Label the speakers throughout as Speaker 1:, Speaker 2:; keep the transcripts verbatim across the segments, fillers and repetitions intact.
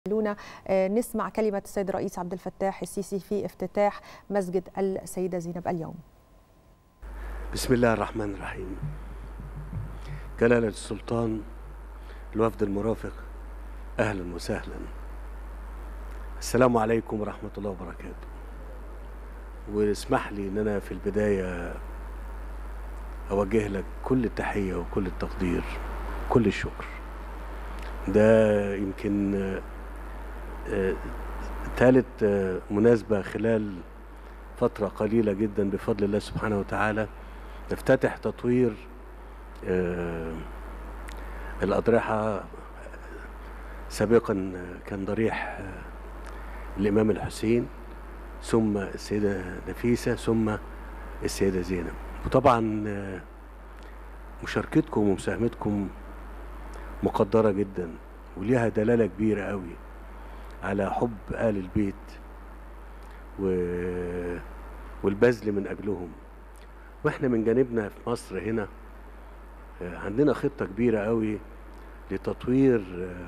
Speaker 1: خلونا نسمع كلمة السيد الرئيس عبد الفتاح السيسي في افتتاح مسجد السيدة زينب اليوم.
Speaker 2: بسم الله الرحمن الرحيم. جلالة السلطان، الوفد المرافق، أهلا وسهلا. السلام عليكم ورحمة الله وبركاته. واسمح لي أن أنا في البداية أوجه لك كل التحية وكل التقدير، كل الشكر. ده يمكن آه ثالث آه مناسبة خلال فترة قليلة جدا بفضل الله سبحانه وتعالى نفتتح تطوير آه الأضرحة. سابقا كان ضريح آه الإمام الحسين، ثم السيدة نفيسة، ثم السيدة زينب. وطبعا آه مشاركتكم ومساهمتكم مقدرة جدا وليها دلالة كبيرة قوي على حب آل البيت و... والبذل من أجلهم. وإحنا من جانبنا في مصر هنا عندنا خطة كبيرة قوي لتطوير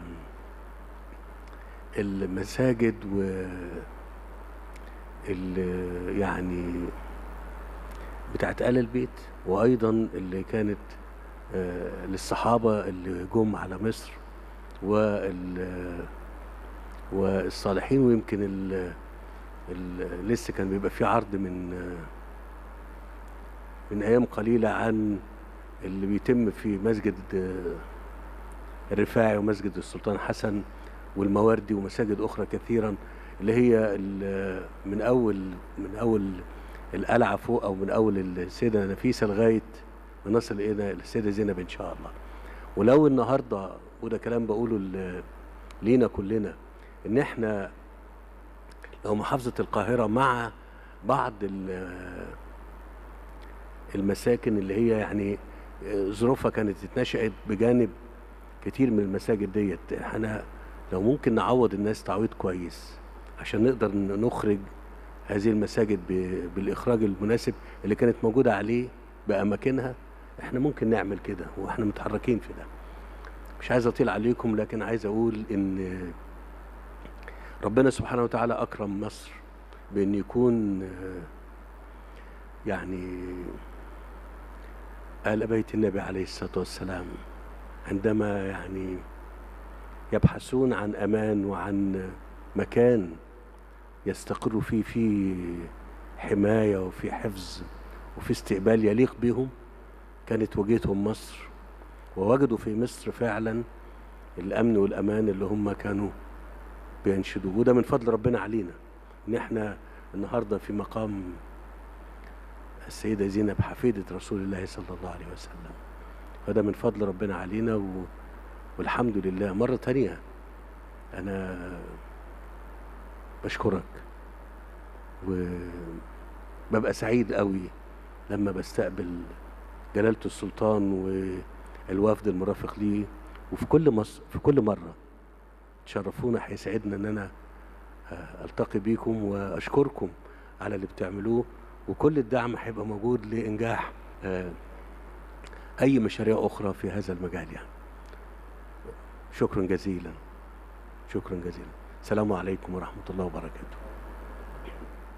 Speaker 2: المساجد و ال... يعني بتاعت آل البيت، وأيضا اللي كانت للصحابة اللي جم على مصر وال والصالحين. ويمكن ال ال لسه كان بيبقى في عرض من من ايام قليله عن اللي بيتم في مسجد الرفاعي ومسجد السلطان حسن والمواردي ومساجد اخرى كثيرا، اللي هي من اول من اول القلعه فوق، او من اول السيده نفيسه لغايه ما نصل الى السيده زينب ان شاء الله. ولو النهارده، وده كلام بقوله لينا كلنا، ان احنا لو محافظة القاهرة مع بعض المساكن اللي هي يعني ظروفها كانت اتنشأت بجانب كتير من المساجد ديت، احنا لو ممكن نعوض الناس تعويض كويس عشان نقدر نخرج هذه المساجد بالإخراج المناسب اللي كانت موجودة عليه بأماكنها، احنا ممكن نعمل كده واحنا متحركين في ده. مش عايز أطيل عليكم، لكن عايز أقول إن ربنا سبحانه وتعالى أكرم مصر بأن يكون يعني آل بيت النبي عليه الصلاة والسلام عندما يعني يبحثون عن أمان وعن مكان يستقروا فيه في حماية وفي حفظ وفي استقبال يليق بهم، كانت وجهتهم مصر، ووجدوا في مصر فعلا الأمن والأمان اللي هم كانوا بينشدوا. وده من فضل ربنا علينا ان احنا النهارده في مقام السيده زينب حفيده رسول الله صلى الله عليه وسلم، فده من فضل ربنا علينا و... والحمد لله. مره تانية انا بشكرك وببقى سعيد قوي لما بستقبل جلاله السلطان والوفد المرافق ليه، وفي كل مصر في كل مره تشرفونا. هيسعدنا ان انا التقي بيكم واشكركم على اللي بتعملوه، وكل الدعم هيبقى موجود لانجاح اي مشاريع اخرى في هذا المجال. يعني شكرا جزيلا، شكرا جزيلا. السلام عليكم ورحمة الله وبركاته.